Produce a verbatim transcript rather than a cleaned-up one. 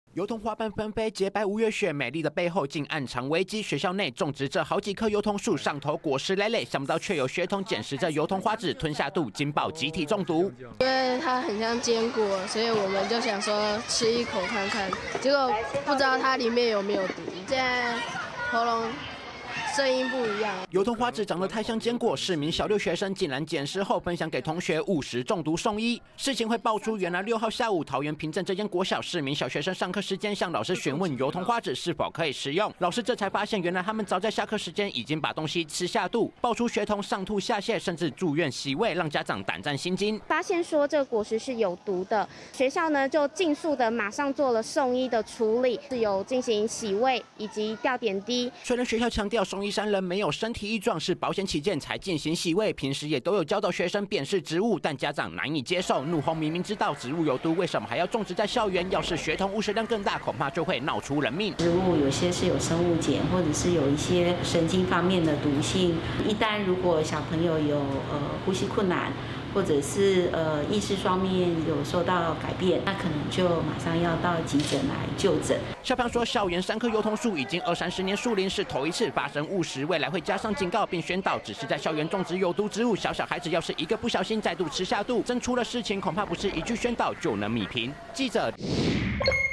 油桐花瓣纷飞，洁白五月雪，美丽的背后竟暗藏危机。学校内种植着好几棵油桐树，上头果实累累，想不到却有学童捡拾着油桐花籽吞下肚，惊爆集体中毒。 因为它很像坚果，所以我们就想说吃一口看看，结果不知道它里面有没有毒。现在喉咙。 声音不一样。 油桐花籽长得太像坚果，市民小六学生竟然捡拾后分享给同学，误食中毒送医。事情会爆出，原来六号下午，桃园平镇这间国小市民小学生上课时间向老师询问油桐花籽是否可以食用，老师这才发现，原来他们早在下课时间已经把东西吃下肚，爆出学童上吐下泻，甚至住院洗胃，让家长胆战心惊。 发现说这个果实是有毒的，学校呢就尽速的马上做了送医的处理，是有进行洗胃以及吊点滴。 虽然学校强调送医三人没有身体异状，是保险起见才进行洗胃，平时也都有教导学生辨识植物，但家长难以接受，怒轰明明知道植物有毒，为什么还要种植在校园？要是学童误食量更大，恐怕就会闹出人命。 植物有些是有生物碱，或者是有一些神经方面的毒性，一旦如果小朋友有呃呼吸困难，或者是呃意识方面有受到改变，那可能就马上要到急诊来就诊。 校方说，校园三棵油桐树已经二三十年树龄，是头一次发生误食，未来会加上警告并宣导，只是在校园种植有毒植物，小小孩子要是一个不小心再度吃下肚，真出了事情，恐怕不是一句宣导就能弭平。记者。